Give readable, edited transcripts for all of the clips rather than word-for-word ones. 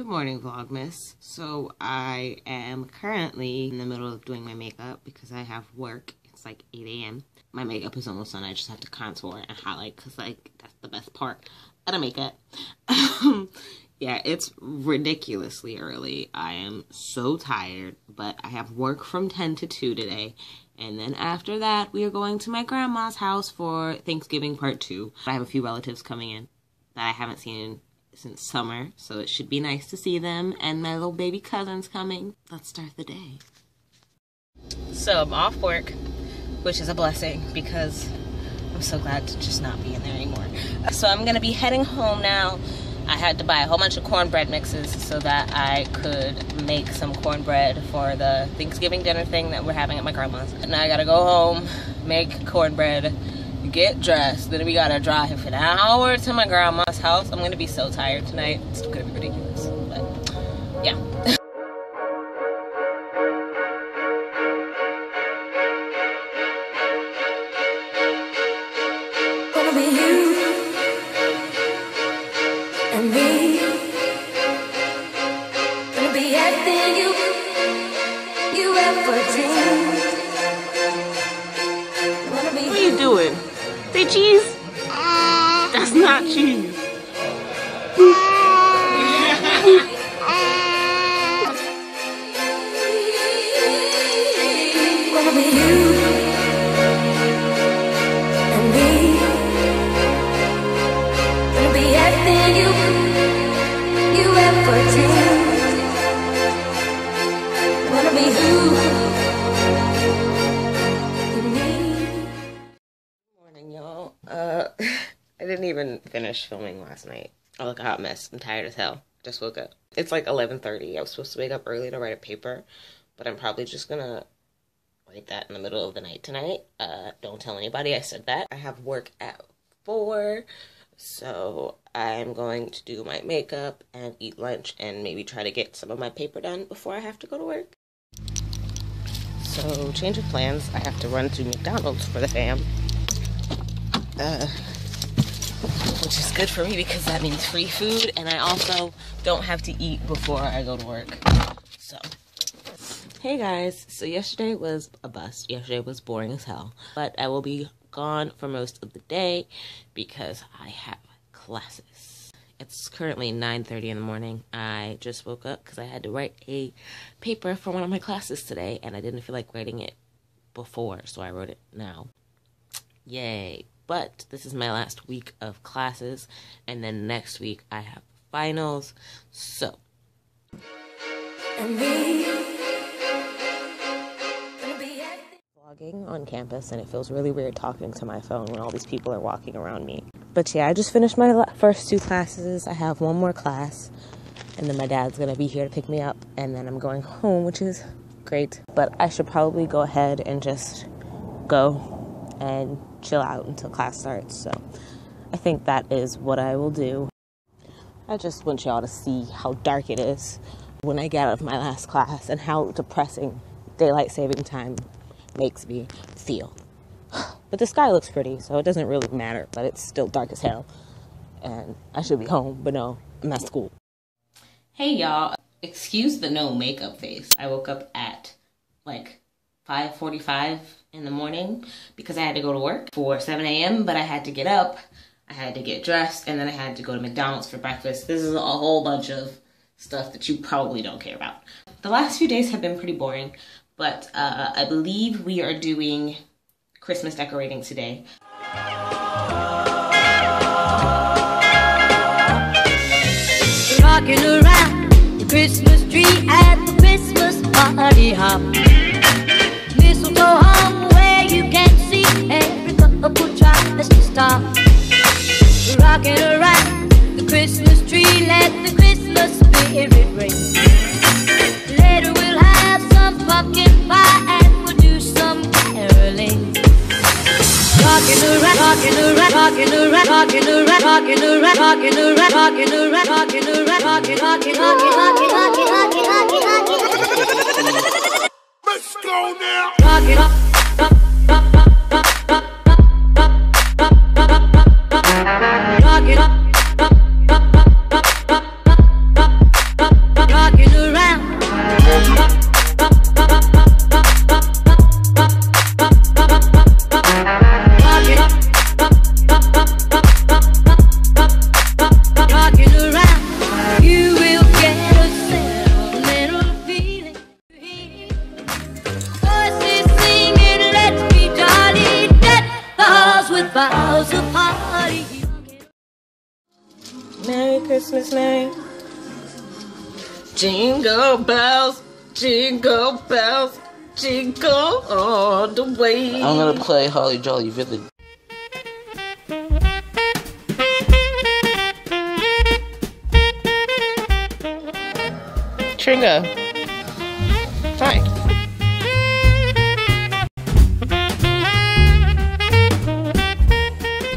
morning, Vlogmas. So I am currently in the middle of doing my makeup because I have work. It's like 8 a.m. My makeup is almost done. I just have to contour and highlight because like that's the best part of the makeup. Yeah, it's ridiculously early. I am so tired, but I have work from 10 to 2 today. And then after that, we are going to my grandma's house for Thanksgiving part 2. I have a few relatives coming in that I haven't seen since summer, so it should be nice to see them, and my little baby cousin's coming. Let's start the day. So I'm off work, which is a blessing because I'm so glad to just not be in there anymore. So I'm gonna be heading home now. I had to buy a whole bunch of cornbread mixes so that I could make some cornbread for the Thanksgiving dinner thing that we're having at my grandma's. Now I gotta go home, make cornbread, get dressed, then we gotta drive an hour to my grandma's house. I'm gonna be so tired tonight. It's gonna be ridiculous, but yeah. Gonna be you and me. Gonna be everything you ever dreamed. What are you doing? Say cheese? That's not cheese. Gonna be you and me. Gonna be everything you ever dreamed. Gonna be you and me. Morning, y'all. I didn't even finish filming last night. I look a hot mess. I'm tired as hell. Just woke up. It's like 11:30. I was supposed to wake up early to write a paper, but I'm probably just gonna write that in the middle of the night tonight. Don't tell anybody I said that. I have work at 4, so I'm going to do my makeup and eat lunch and maybe try to get some of my paper done before I have to go to work. So, change of plans. I have to run to McDonald's for the fam. Which is good for me because that means free food, and I also don't have to eat before I go to work. So, hey guys. So yesterday was a bust. Yesterday was boring as hell. But I will be gone for most of the day because I have classes. It's currently 9:30 in the morning. I just woke up because I had to write a paper for one of my classes today, and I didn't feel like writing it before, so I wrote it now. Yay. But this is my last week of classes, and then next week I have finals, so. Vlogging on campus, and it feels really weird talking to my phone when all these people are walking around me. But yeah, I just finished my first 2 classes. I have 1 more class, and then my dad's gonna be here to pick me up, and then I'm going home, which is great. But I should probably go ahead and just go and chill out until class starts. So I think that is what I will do. I just want y'all to see how dark it is when I get out of my last class and how depressing daylight saving time makes me feel. But the sky looks pretty, so it doesn't really matter, but it's still dark as hell. And I should be home, but no, I'm at school. Hey y'all, excuse the no makeup face. I woke up at like 5:45 in the morning because I had to go to work for 7 a.m. but I had to get up, I had to get dressed, and then I had to go to McDonald's for breakfast. This is a whole bunch of stuff that you probably don't care about. The last few days have been pretty boring, but I believe we are doing Christmas decorating today. Rocking around the Christmas tree at the Christmas party hop. Mistletoe hung where you can see every couple tries to stop. Rocking around the Christmas tree, let the Christmas spirit ring. Later we'll have some pumpkin pie and we'll do some caroling. Rocking around, rocking around, rocking around, rocking around, rocking around, rocking around, rocking around, rocking around, rocking, rocking, rocking, rocking, rocking, rocking, rocking, rocking. Let's go now. Rocking up. Rock it up. Christmas night. Jingle bells, jingle bells, jingle all the way. I'm gonna play Holly Jolly Village. Tringo. Hi.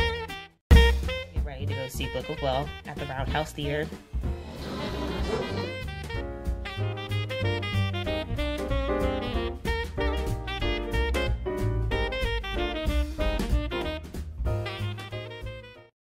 Get ready to go see Book of Well at the Roundhouse Theater.